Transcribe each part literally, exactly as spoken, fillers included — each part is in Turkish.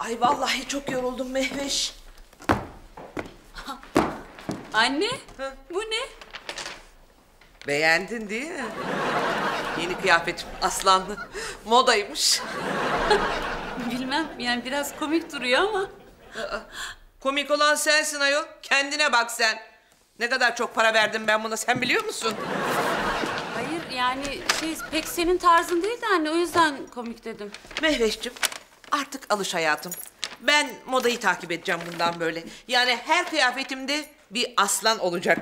Ay vallahi çok yoruldum Mehveş. Anne, bu ne? Beğendin değil mi? Yeni kıyafetim aslanlı. Modaymış. Bilmem, yani biraz komik duruyor ama. Komik olan sensin ayol. Kendine bak sen. Ne kadar çok para verdim ben buna, sen biliyor musun? Hayır, yani şey pek senin tarzın değil de anne, o yüzden komik dedim. Mehveş'cim artık alış hayatım. Ben modayı takip edeceğim bundan böyle. Yani her kıyafetimde bir aslan olacak.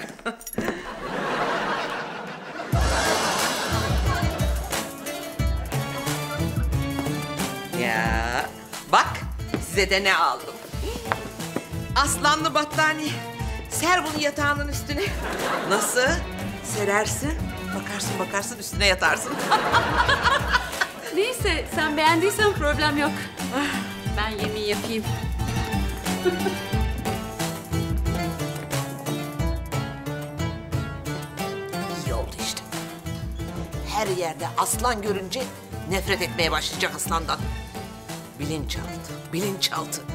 Ya bak size de ne aldım. Aslanlı battaniye. Ser bunu yatağının üstüne. Nasıl? Serersin. Bakarsın bakarsın üstüne yatarsın. Neyse, sen beğendiysen problem yok. Ben yemeği yapayım. İyi oldu işte. Her yerde aslan görünce nefret etmeye başlayacak aslandan. Bilinçaltı, bilinçaltı.